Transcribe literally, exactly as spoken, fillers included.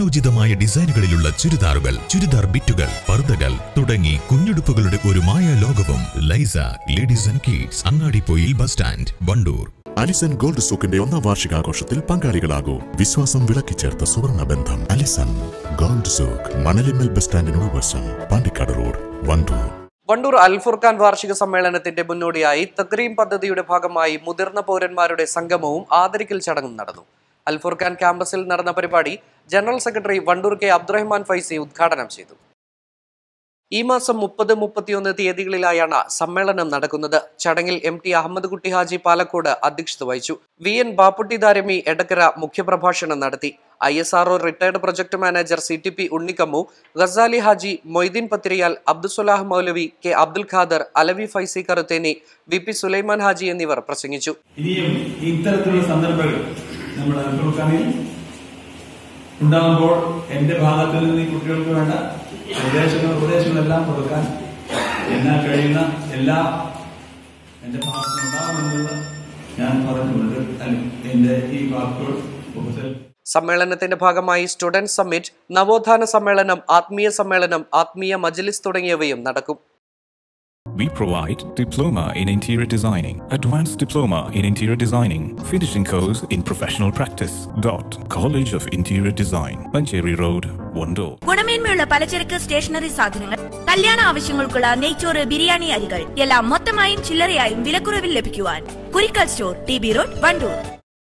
കാലോചിതമായ ഡിസൈനുകളിലുള്ള ചുരിദാറുകൾ, ചുരിദാർ ബിറ്റുകൾ, പർദ്ദകൾ തുടങ്ങി കുഞ്ഞുടുപ്പുകളുടെ ഒരു മായ ലോകവും. Laisa ladies and kids, Angadippoyil bus stand, Wandoor. Alison gold സൂക്കിന്റെ ഒന്നാം വാർഷികാഘോഷത്തിൽ പങ്കാളികളാകൂ. വിശ്വാസം വിളക്കിച്ചേർത്ത സുവർണ ബന്ധം. അലിസൺ ഗോൾഡ് സൂക്ക്, മണലിമ്മൽ ബസ് സ്റ്റാൻഡിനോട് വശം, പാണ്ടിക്കാട് റോഡ്, വണ്ടൂർ. വണ്ടൂർ അൽഫുർഖാൻ വാർഷിക സമ്മേളനത്തിന്റെ മുന്നോടിയായി തക്രീം പദ്ധതിയുടെ ഭാഗമായി മുതിർന്ന പൗരന്മാരുടെ സംഗമവും ആദരിക്കൽ ചടങ്ങും നടന്നു. അൽഫുർഖാൻ ക്യാമ്പസിൽ നടന്ന പരിപാടി general secretary Wandoor K Abdurahman Faizy ഉദ്ഘാടനം ചെയ്തു. ഈ മാസം മുപ്പത് മുപ്പത്തിയൊന്ന് തീയതികളിലായാണ് സമ്മേളനം നടക്കുന്നത്. ചടങ്ങിൽ എം ടി അഹമ്മദ് കുട്ടി ഹാജി പാലക്കോട് അധ്യക്ഷത വഹിച്ചു. വി എൻ ബാപ്പുട്ടി ദാരമി എടക്കര മുഖ്യപ്രഭാഷണം നടത്തി. I S R O retired project manager C T P Unnikammu, Ghazali Haji, Moideen Pathiriyal, Abdusalah Moulavi, K Abdul Khader, Alavi Faizy Karutheni, V P Sulaiman Haji എന്നിവർ പ്രസംഗിച്ചു. ഇനിയും ഇത്തരത്തിലുള്ള സന്ദർഭങ്ങൾ നമ്മുടെ അൽഫുർഖാനിൽ ഉണ്ടാകുമ്പോൾ എന്റെ ഭാഗത്ത് നിന്ന് ഈ കുട്ടികൾക്ക് വേണ്ട നിർദ്ദേശങ്ങൾ ഉപദേശങ്ങളെല്ലാം കൊടുക്കാൻ എന്നാൽ കഴിയുന്ന എല്ലാ എന്റെ ഭാഗത്ത് ഉണ്ടാകുമെന്നുള്ള ഞാൻ പറഞ്ഞുകൊണ്ട് എന്റെ ഈ വാക്കുകൾ ഉപസൽ. സമ്മേളനത്തിന്റെ ഭാഗമായി സ്റ്റുഡന്റ് സമ്മിറ്റ്, നവോത്ഥാന സമ്മേളനം, ആത്മീയ സമ്മേളനം, ആത്മീയ മജ്ലിസ് തുടങ്ങിയവയും നടക്കും. We provide Diploma in Interior Designing, Advanced Diploma in Interior Designing, Finishing Course in Professional Practice. Dot College of Interior Design, Mancheri Road, Wando. ഗുണമേന്മയുള്ള പലചരക്ക് സ്റ്റേഷനറി സാധനങ്ങൾ, കല്യാണ ആവശ്യങ്ങൾക്കുള്ള നെയ്ച്ചോറ്, ബിരിയാണി അരികൾ എല്ലാം മൊത്തമായും ചില്ലറയായും വിലക്കുറവിൽ ലഭിക്കുവാൻ Kurikkal store, T B road, Wandoor.